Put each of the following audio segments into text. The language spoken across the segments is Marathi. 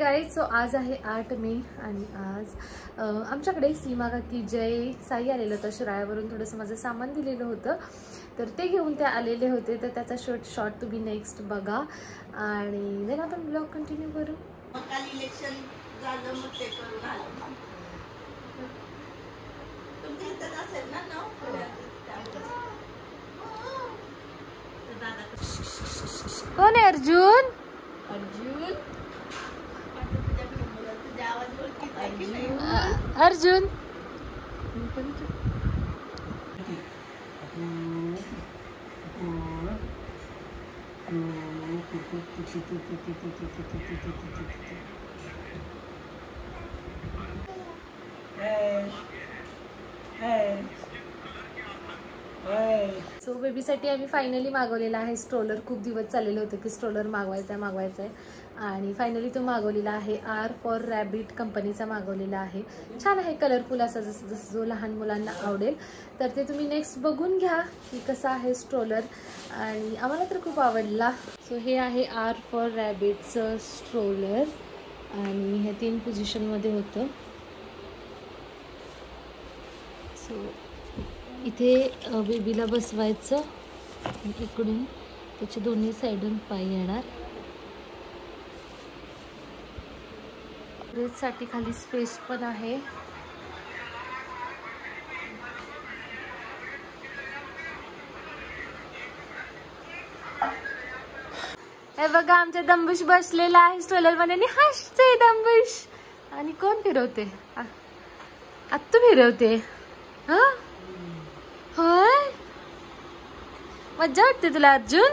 गाईज, सो आज आहे 8 मे आणि आज आमच्याकडे सीमा काकी जय साई आलेलं होतं. शिराळ्यावरून थोडंसं माझं सामान दिलेलं होतं, तर ते घेऊन ते आलेले होते. तर त्याचा शॉर्ट तुम्ही नेक्स्ट बघा आणि देन आपण ब्लॉग कंटिन्यू करू. काल इलेक्शन झालं, मग ते करून आलं. तुमच्या इथं असेल ना नाव कोण आहे अर्जुन? अर्जुन अर्जुन सो बेबीसाठी आम्ही फायनली मागवलेला आहे स्ट्रोलर. खूप दिवस चाललेलं होतं की स्ट्रोलर मागवायचा आहे आणि फायनली तो मागवलेला आहे. आर फॉर रॅबिट कंपनीचा मागवलेला आहे. छान आहे, कलरफुल असा, जसं जो लहान मुलांना आवडेल. तर ते तुम्ही नेक्स्ट बघून घ्या की कसा आहे स्ट्रोलर, आणि आम्हाला तर खूप आवडला. सो हे आहे आर फॉर रॅबिटचं स्ट्रोलर आणि हे 3 पोझिशनमध्ये होतं. सो इथे बेबीला बसवायचं, इकडून त्याच्या दोन्ही साईडून पाय येणार. साठी खाली स्पेस पण आहे. हे बघा, आमच्या दंबुश बसलेला आहे स्ट्रोलर मध्ये आणि हसतोय दंबुश. आणि कोण फिरवते? आत्तू फिरवते. हा होय, मज्जा वाटते तुला अर्जुन?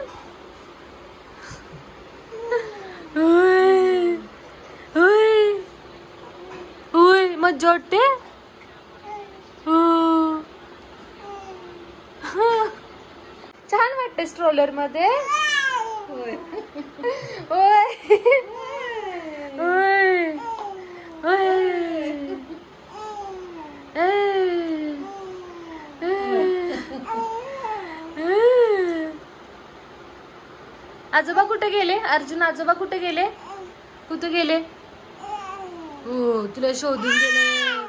होय होय होय, मज्जा वाटते. छान वाटते स्ट्रोलर मध्ये. होय होय होय होय. आजोबा कुठे गेले? अर्जुन आजोबा कुठे गेले? कुठे गेले? हो, तुला शोधून गेले.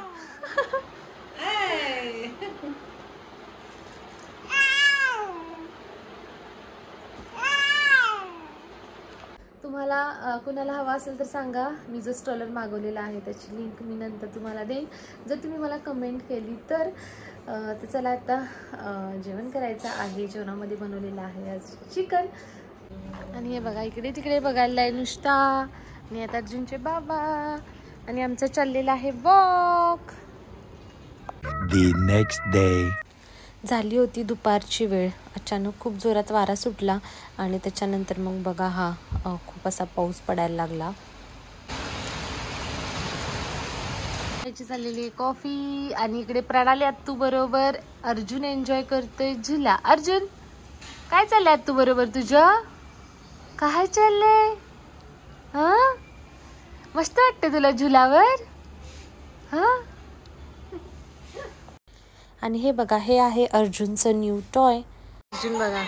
तुम्हाला कुणाला हवा असेल तर सांगा. मी जो स्ट्रोलर मागवलेला आहे त्याची लिंक मी नंतर तुम्हाला देईन, जर तुम्ही मला कमेंट केली तर. चला आता जेवण करायचं आहे. जेवणामध्ये बनवलेलं आहे आज चिकन. आणि हे बघा, इकडे तिकडे बघायला आहे नुसता. आणि आता अर्जुनचे बाबा आणि आमचं चाललेलं आहे वॉक. The next day. झाली होती दुपारची वेळ. अचानक खूप जोरात वारा सुटला आणि त्याच्यानंतर मग बघा हा खूप असा पाऊस पडायला लागला. त्याची चाललेली आहे कॉफी आणि इकडे प्रणाली आत्तू बरोबर अर्जुन एन्जॉय करतोय झुला. अर्जुन, काय चाललंय आत्तू बरोबर तुझं? काय चाललंय? हा, मस्त वाटते तुला झुलावर? हा. आणि हे बघा, हे आहे अर्जुनचं न्यू टॉय. अर्जुन बघा,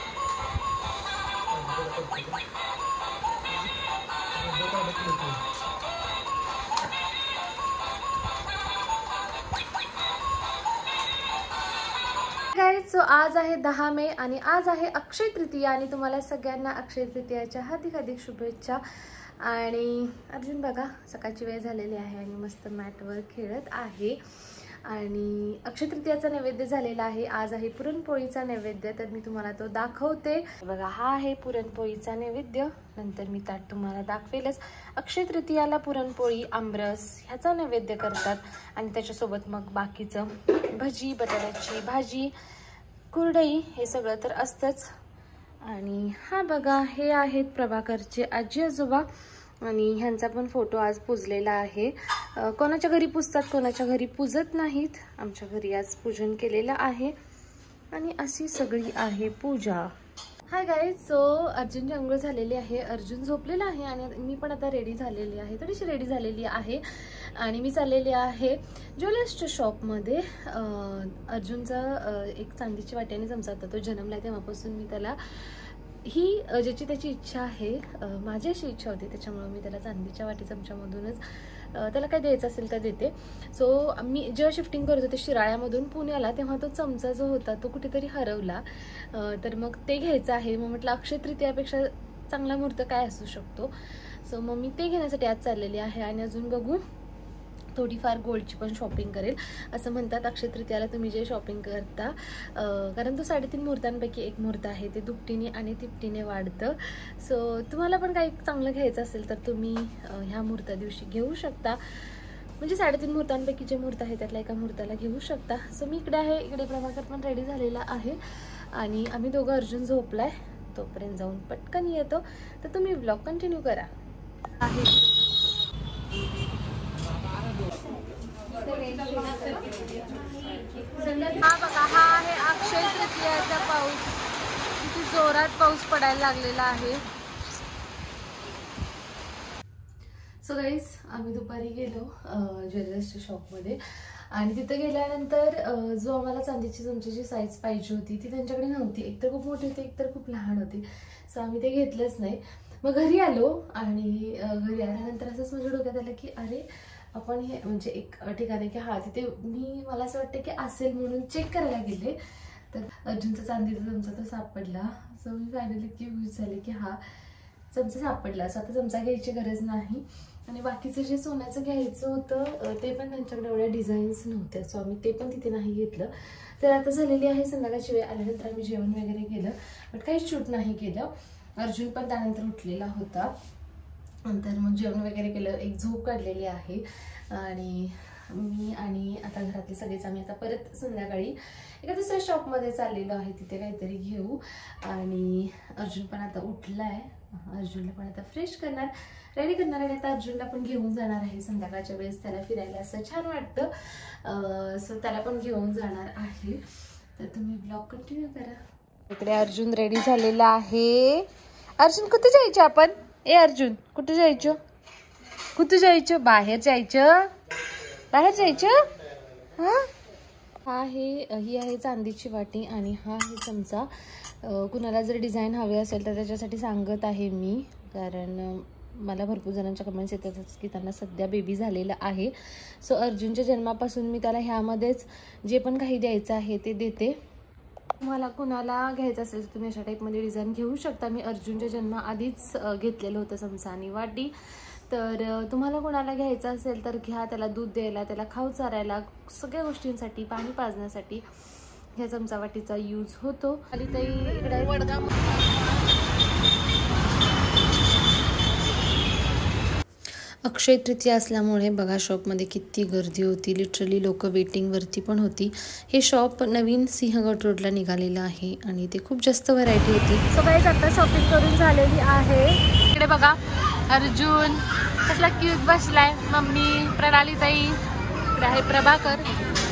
सो आज आहे 10 मे आणि आज आहे अक्षय तृतीया आणि तुम्हाला सगळ्यांना अक्षय तृतीयाच्या हार्दिक हार्दिक शुभेच्छा. आणि अर्जुन बघा, सकाळची वेळ झालेली आहे आणि मस्त मॅटवर खेळत आहे. आणि अक्षय तृतीयाचा नैवेद्य झालेला आहे. आज आहे पुरणपोळीचा नैवेद्य, तर मी तुम्हाला तो दाखवते. बघा, हा आहे पुरणपोळीचा नैवेद्य. नंतर मी ताट तुम्हाला दाखवेलच. अक्षय तृतीयाला पुरणपोळी, आमरस ह्याचा नैवेद्य करतात आणि त्याच्यासोबत मग बाकीचं भजी, बटाट्याची भाजी, कुरडई हे सगळं तर असतंच. आणि हा बघा, हे आहेत प्रभाकरचे आजी आजोबा आणि ह्यांचा पण फोटो आज पूजलेला आहे. कोणाच्या घरी पूजतात, कोणाच्या घरी पूजत नाहीत. आमच्या घरी आज पूजन केलेलं आहे आणि अशी सगळी आहे पूजा. हाय गाईज, सो अर्जुनची अंघोळ झालेली आहे. अर्जुन झोपलेला आहे आणि मी पण आता रेडी झालेली आहे, थोडीशी रेडी झालेली आहे. आणि मी चाललेली आहे ज्वेलर्सच्या शॉपमध्ये. अर्जुनचा एक चांदीची वाटी आणि चमचा होता, तो जन्मला तेव्हापासून मी त्याला ही ज्याची त्याची इच्छा आहे. माझी अशी इच्छा होती, त्याच्यामुळे मी त्याला चांदीच्या वाटी चमच्यामधूनच त्याला काय द्यायचं असेल तर देते. सो मी जेव्हा शिफ्टिंग करत होते शिराळ्यामधून पुण्याला, तेव्हा तो चमचा जो होता तो कुठेतरी हरवला. तर मग ते घ्यायचं आहे. मग म्हटलं अक्षय तृतीयापेक्षा चांगला मुहूर्त काय असू शकतो. सो मग मी ते घेण्यासाठी आज चाललेली आहे. आणि अजून बघू, थोडीफार गोल्डची पण शॉपिंग करेल. असं म्हणतात अक्षय तृतीयाला तुम्ही जे शॉपिंग करता, कारण तो 3.5 मुहूर्तांपैकी एक मुहूर्त आहे, ते दुपटीने आणि तिपटीने वाढतं. सो तुम्हाला पण काही चांगलं घ्यायचं असेल तर तुम्ही ह्या मुहूर्ता दिवशी घेऊ शकता. म्हणजे 3.5 मुहूर्तांपैकी जे मुहूर्त आहे त्यातल्या एका मुहूर्ताला घेऊ शकता. सो मी इकडे आहे, इकडे प्रभाकर पण रेडी झालेला आहे आणि आम्ही दोघं, अर्जुन झोपलाय, तोपर्यंत जाऊन पटकन येतो. तर तुम्ही ब्लॉग कंटिन्यू करा. हा बघा, हा आहे अक्षय तृतीयाचा पाऊस. किती जोरात पाऊस पडायला लागलेला आहे. सो गाईज, आम्ही दुपारी गेलो ज्वेलर्सच्या शॉपमध्ये आणि तिथे गेल्यानंतर जो आम्हाला चांदीची चमच्याची साईज पाहिजे होती ती त्यांच्याकडे नव्हती. एकतर खूप मोठी होती, एकतर खूप लहान होती. सो आम्ही ते घेतलंच नाही. मग घरी आलो आणि घरी आल्यानंतर असंच माझ्या डोक्यात आलं की अरे आपण हे म्हणजे एक ठिकाणी की हा तिथे मला असं वाटतं की असेल म्हणून चेक करायला गेले तर अर्जुनचा चांदीचा चमचा तो सापडला. सो मी फायनली इतकी खुश झाले की हा चमचा सापडला. सो आता चमचा घ्यायची गरज नाही. आणि बाकीचं जे सोन्याचं घ्यायचं होतं ते पण त्यांच्याकडे एवढ्या डिझाईन्स नव्हत्या. सो आम्ही ते पण तिथे नाही घेतलं. तर आता झालेली आहे संध्याकाळची वेळ. आल्यानंतर आम्ही जेवण वगैरे केलं, बट काहीच शूट नाही केलं. अर्जुन पण त्यानंतर उठलेला होता. नंतर मग जेवण वगैरे केलं, एक झोप काढलेली आहे. आणि मी आणि आता घरातले सगळेच आम्ही आता परत संध्याकाळी एका दुसऱ्या शॉपमध्ये चाललेलो आहे, तिथे काहीतरी घेऊ. आणि अर्जुन पण आता उठला आहे. अर्जुनला पण आता फ्रेश करणार, रेडी करणार आणि आता अर्जुनला पण घेऊन जाणार आहे संध्याकाळच्या वेळेस. त्याला फिरायला असं छान वाटतं. सो त्याला पण घेऊन जाणार आहे. तर तुम्ही ब्लॉग कंटिन्यू करा. इकडे अर्जुन रेडी झालेला आहे. अर्जुन कुठे जायचं आपण? ए अर्जुन कुठे जायचं? कुठे जायचं? बाहेर जायचं, बाहेर जायचं. ही आहे चांदीची वाटी आणि हा आहे चमचा. कुणाला जर डिझाईन हवे असेल तर त्याच्यासाठी सांगत आहे मी, कारण मला भरपूर जणांच्या कमेंट्स येतातच की त्यांना सध्या बेबी झालेला आहे. सो अर्जुनच्या जन्मापासून मी त्याला ह्यामध्येच जे पण काही द्यायचं आहे ते देते. तुम्हाला कुणाला घ्यायचं असेल तर तुम्ही अशा टाईपमध्ये डिझाईन घेऊ शकता. मी अर्जुनच्या जन्माआधीच घेतलेलं होतं चमचा आणि वाटी. तर तुम्हाला कोणाला घ्यायचं असेल तर घ्या. त्याला दूध द्यायला, त्याला खाऊ चारायला, सगळ्या गोष्टींसाठी, पाणी पाजण्यासाठी ह्या चमचा वाटीचा यूज होतो. आणि ताई इकडे अक्षय तृतीया असल्यामुळे बघा शॉपमध्ये किती गर्दी होती. लिटरली लोक वेटिंगवरती पण होती. हे शॉप नवीन सिंहगड रोडला निघालेलं आहे आणि ते खूप जास्त व्हरायटी होती. सो गाईज आता शॉपिंग करून झालेली आहे. इकडे बघा अर्जुन कसला क्यूट बसलाय. मम्मी प्रणाली ताई, इकडे आहे प्रभाकर.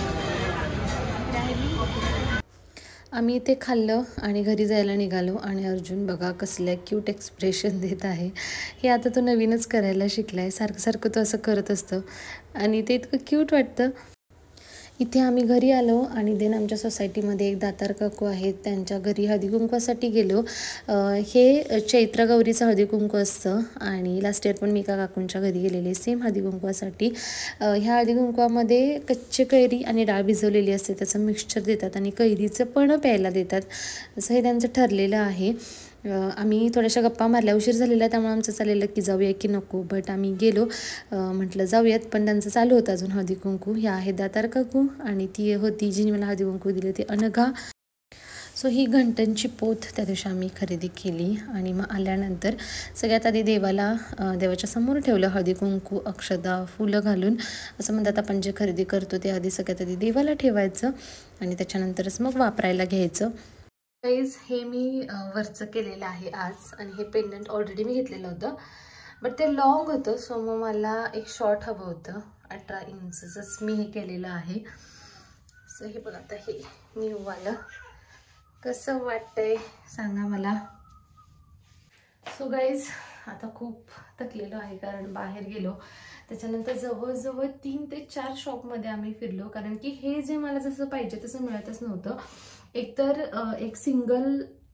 आम्ही इथे खाल्लं आणि घरी जायला निघालो आणि अर्जुन बघा कसल्या क्यूट एक्सप्रेशन देत आहे. हे आता तो नवीनच करायला शिकला आहे. सारखं सारखं तो असं करत असतं आणि ते इतकं क्यूट वाटतं. इथे आम्ही घरी आलो आणि देन आमच्या सोसायटीमध्ये एक दातार काकू आहेत, त्यांच्या घरी हळदी कुंकवासाठी गेलो. हे चैत्र गौरीचं हळदी कुंकू असतं आणि लास्ट इयर पण मी एका काकूंच्या घरी गेलेले सेम हळदी कुंकवासाठी. ह्या हळदी कुंकवामध्ये कच्चे कैरी आणि डाळ भिजवलेली असते, त्याचं मिक्सचर देतात आणि कैरीचं पण प्यायला देतात. असं हे त्यांचं ठरलेलं आहे. आम्ही थोड्याशा गप्पा मारल्या, उशीर झालेला त्यामुळे आमचं चाललेलं की जाऊया की नको, बट आम्ही गेलो. म्हटलं जाऊयात, पण त्यांचं चालू होतं अजून हळदी कुंकू. ह्या आहे दातार काकू आणि ती होती जिने मला हळदी कुंकू दिली ती अनघा. सो ही घंटांची पोथ त्या दिवशी आम्ही खरेदी केली आणि मग आल्यानंतर सगळ्यात आधी देवाच्या समोर ठेवलं हळदी कुंकू, अक्षता, फुलं घालून. असं म्हणतात आपण जे खरेदी करतो ते आधी सगळ्यात आधी देवाला ठेवायचं आणि त्याच्यानंतरच मग वापरायला घ्यायचं. गाईज हे मी वरचं केलेलं आहे आज आणि हे पेंडंट ऑलरेडी मी घेतलेलं होतं, बट ते लॉंग होतं. सो मग मला एक शॉर्ट हवं होतं. 18 इंचचंच मी हे केलेलं आहे. सो हे पण आता हे न्यूवालं कसं वाटतंय सांगा मला. सो गाईज आता खूप थकलेलो आहे कारण बाहेर गेलो. त्याच्यानंतर जवळजवळ 3 ते 4 शॉपमध्ये आम्ही फिरलो, कारण की हे जे मला जसं पाहिजे तसं मिळतच नव्हतं. एकतर एक सिंगल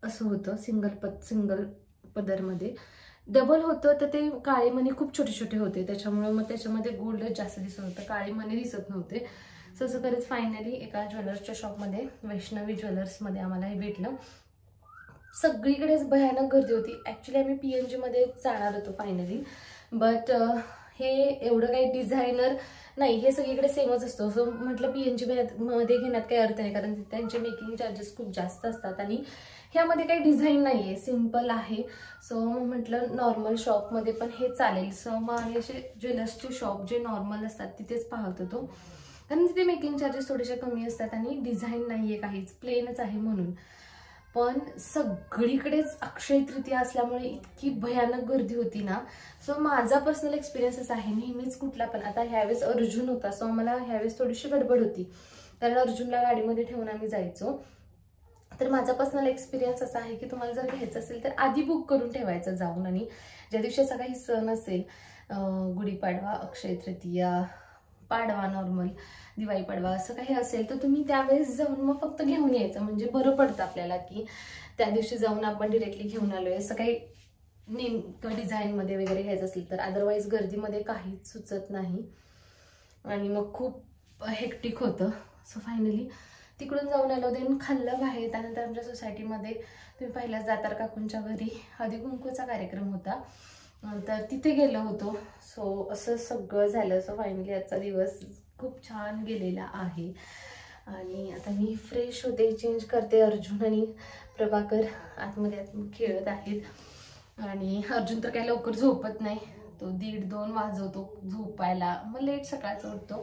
असं होतं, सिंगल पदरमध्ये. डबल होतं तर ते काळे मणी खूप छोटे छोटे होते, त्याच्यामुळे मग त्याच्यामध्ये गोल्ड जास्त दिसत होतं, काळे मणी दिसत नव्हते. सो असं करत फायनली एका ज्वेलर्सच्या शॉपमध्ये, वैष्णवी ज्वेलर्समध्ये आम्हाला हे भेटलं. सगळीकडेच भयानक गर्दी होती. ॲक्च्युली आम्ही PNG मध्ये जाणार होतो फायनली, बट हे एवढं काही डिझायनर नाही, हे सगळीकडे सेमच असतो. सो म्हटलं PNG मध्ये घेण्यात काही अर्थ नाही, कारण त्यांचे मेकिंग चार्जेस खूप जास्त असतात आणि ह्यामध्ये काही डिझाईन नाही आहे, सिम्पल आहे. सो म्हटलं नॉर्मल शॉपमध्ये पण हे चालेल. सो मग आम्ही असे ज्वेलर्सचे शॉप जे नॉर्मल असतात तिथेच पाहत होतो, कारण तिथे मेकिंग चार्जेस थोडेसे कमी असतात आणि डिझाईन नाही आहे काहीच, प्लेनच आहे म्हणून. पण सगळीकडेच अक्षय तृतीया असल्यामुळे इतकी भयानक गर्दी होती ना. सो माझा पर्सनल एक्सपिरियन्सच आहे, नेहमीच कुठला पण, आता ह्यावेळेस अर्जुन होता, सो मला ह्यावेळेस थोडीशी गडबड होती, कारण अर्जुनला गाडीमध्ये ठेवून आम्ही जायचो. तर माझा पर्सनल एक्सपिरियन्स असा आहे की तुम्हाला जर घ्यायचं असेल तर आधी बुक करून ठेवायचं जाऊन, आणि ज्या दिवशी असा काही सण असेल, गुढीपाडवा, अक्षय तृतीया, पाडवा, नॉर्मल दिवाळी पाडवा असं काही असेल, तर तुम्ही त्यावेळेस जाऊन मग फक्त घेऊन यायचं, म्हणजे बरं पडतं आपल्याला की त्या दिवशी जाऊन आपण डिरेक्टली घेऊन आलोय. असं काही नेमकं डिझाईनमध्ये वगैरे घ्यायचं असेल तर, अदरवाईज गर्दीमध्ये काहीच सुचत नाही आणि मग खूप हेक्टिक होतं. सो फायनली तिकडून जाऊन आलो, देन खाल्लं बाहेर. त्यानंतर आमच्या सोसायटीमध्ये तुम्ही पहिल्याच दातार काकूंच्या घरी हळदी कुंकूचा कार्यक्रम होता, तर तिथे गेलो होतो. सो असं सगळं झालं. सो फायनली आजचा दिवस खूप छान गेलेला आहे आणि आता मी फ्रेश होते, चेंज करते. अर्जुन आणि प्रभाकर आतमध्ये खेळत आहेत आणि अर्जुन तर काही लवकर झोपत नाही, तो 1:30-2 वाजवतो झोपायला, मग लेट सकाळचा उठतो.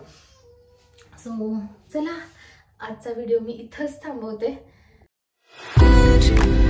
सो चला, आजचा व्हिडिओ मी इथंच थांबवते.